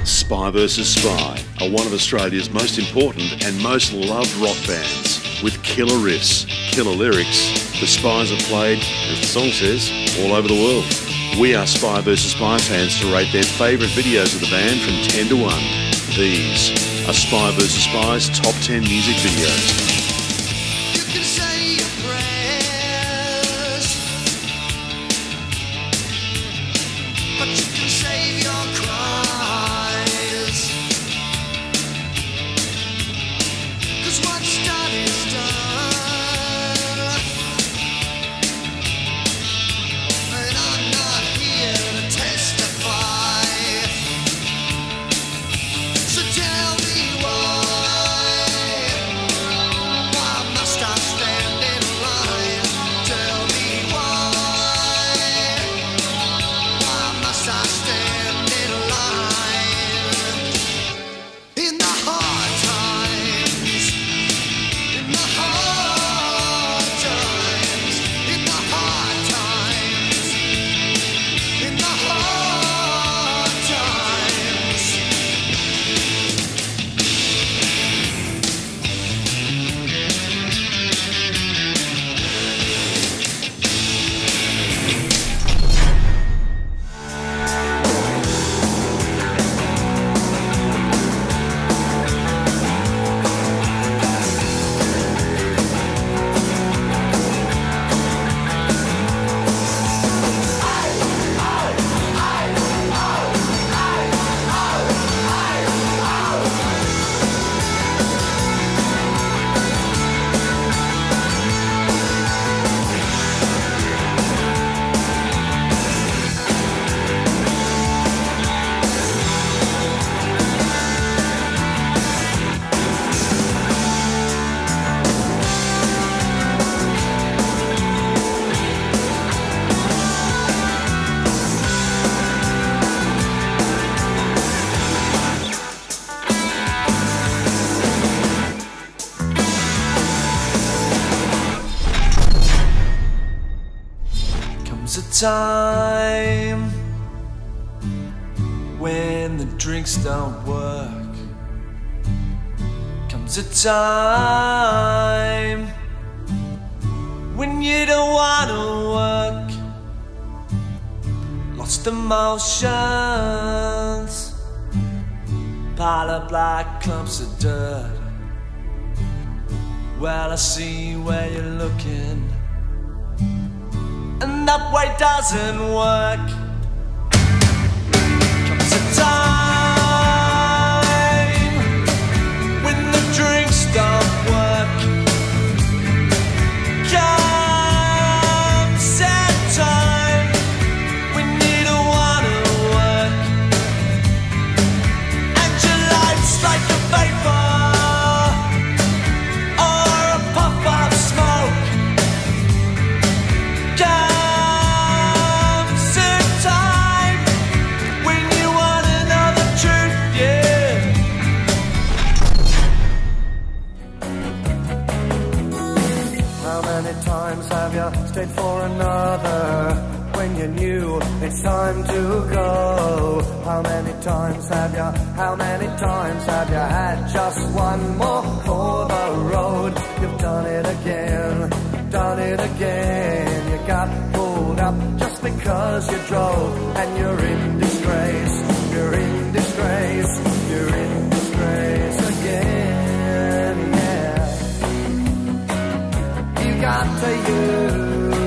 Spy vs Spy are one of Australia's most important and most loved rock bands. With killer riffs, killer lyrics, the Spies are played, as the song says, all over the world. We are Spy vs Spy fans to rate their favourite videos of the band from 10 to 1. These are Spy vs Spy's top 10 music videos. Comes a time when the drinks don't work. Comes a time when you don't wanna work. Lost emotions, pile up like clumps of dirt. Well, I see where you're looking, and that way doesn't work. Comes a time when the drinks don't work. Comes a time when you don't wanna work, and your life's like a vapor or a puff of smoke. Have you stayed for another when you knew it's time to go? How many times have you had just one more for the road? You've done it again, you got pulled up just because you drove, and you're in disgrace, you're in disgrace again, yeah. You got to use,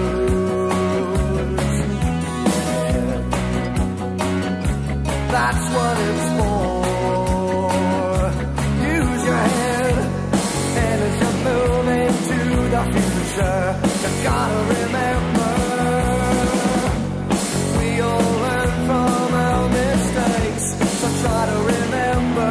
that's what it's for. Use your head, and as you move into the future, you gotta remember, we all learn from our mistakes, so try to remember.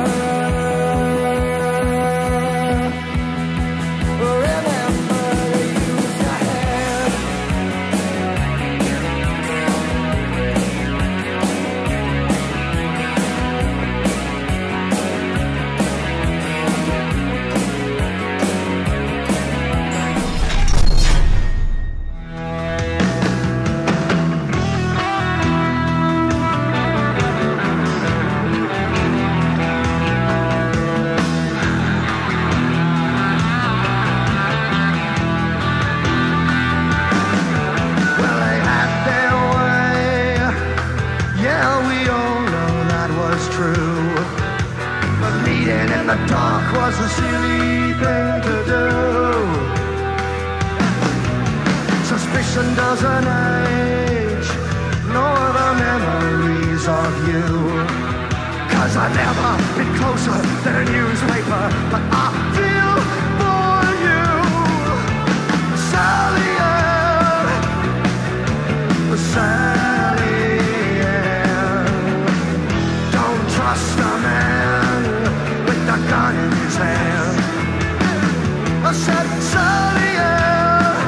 that was true. But meeting in the dark was a silly thing to do. Suspicion doesn't age, nor the memories of you. 'Cause I've never been closer than a newspaper, but I feel for you. Sally Ann, Sally Ann, don't trust a man with a gun in his hand. I said, Sally Ann,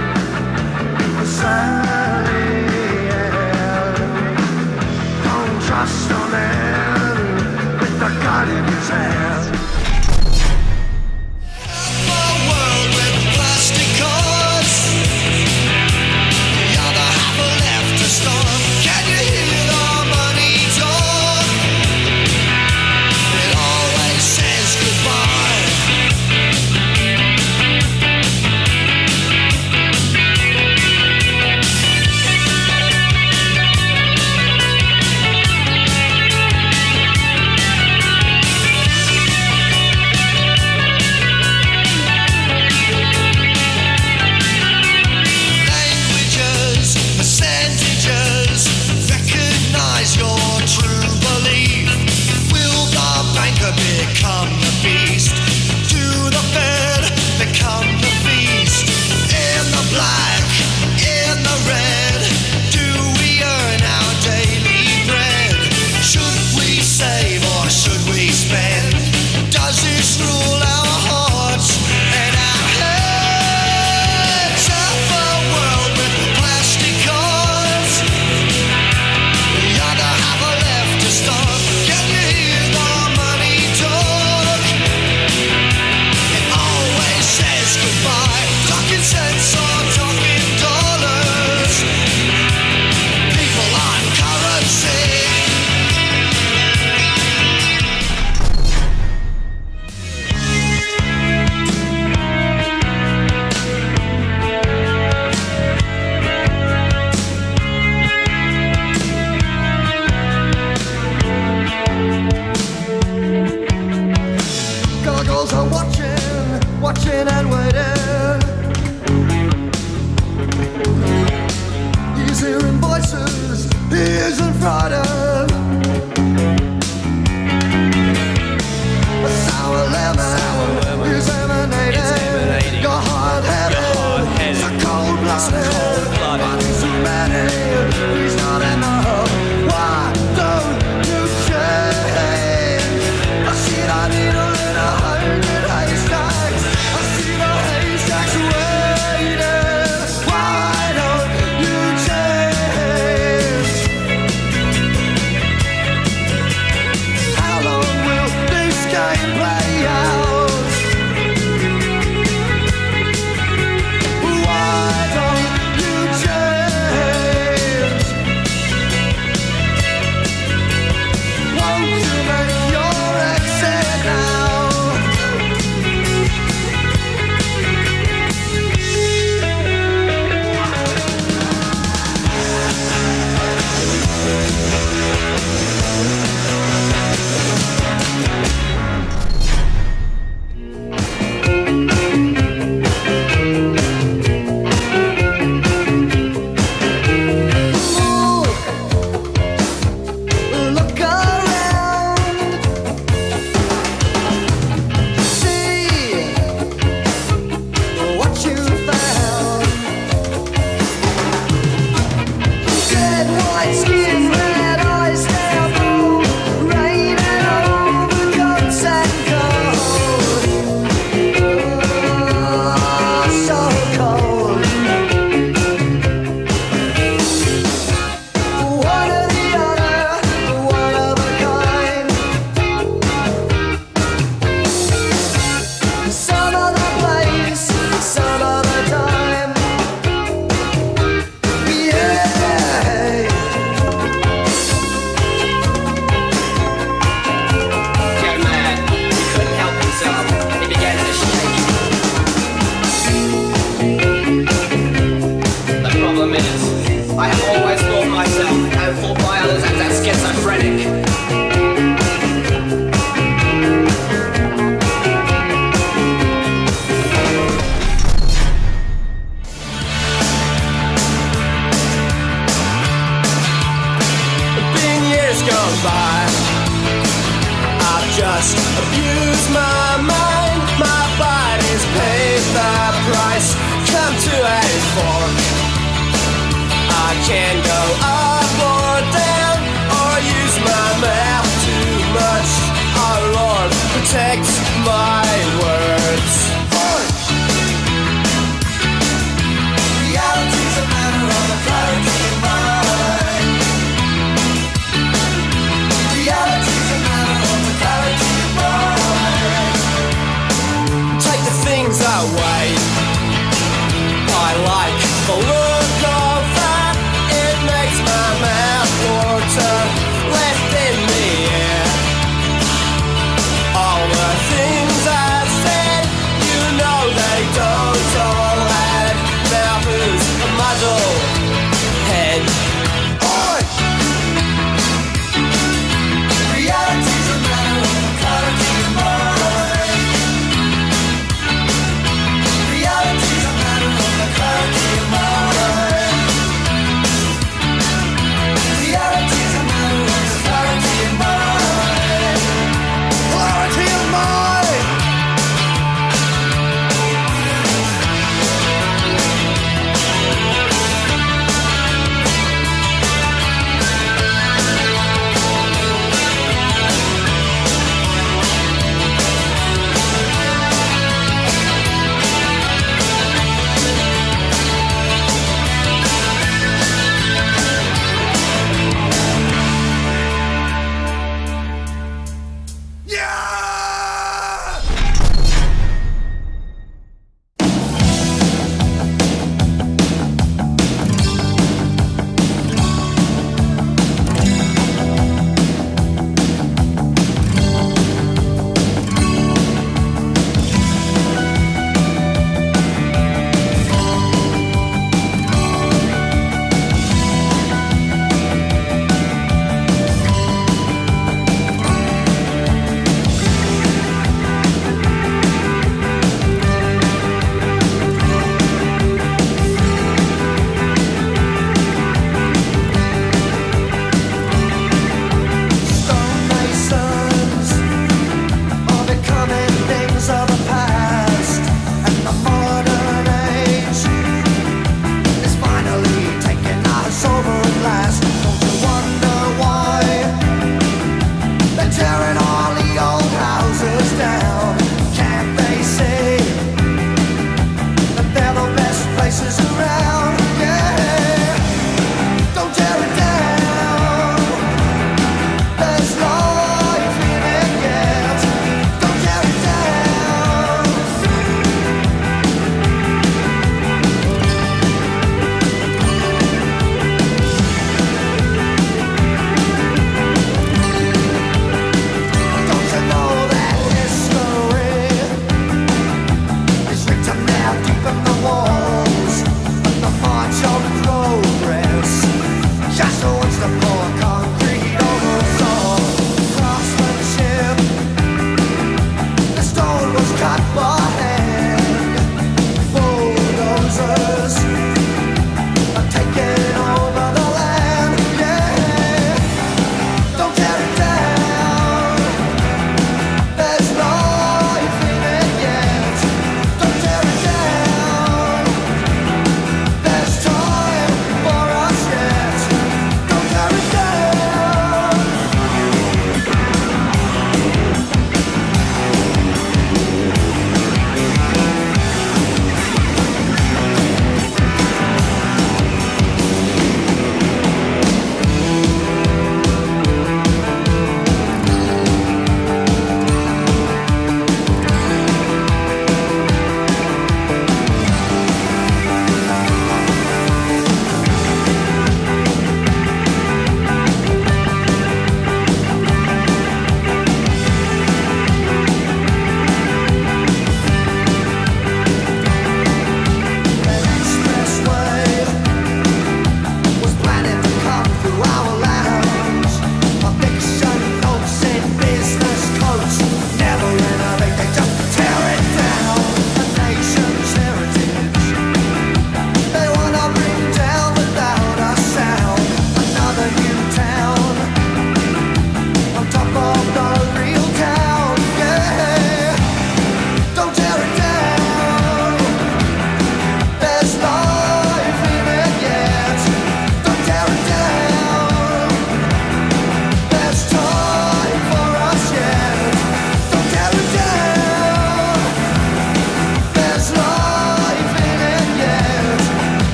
Sally Ann, don't trust a man with a gun in his hand. lie. I've just abused my mind. My body's paid the price. Come to a fork. I can go up or down, or use my mouth too much. Our Lord, protect my words. Reality's a matter of clarity of mind. Reality's a matter of clarity of mind. Take the things away I like, the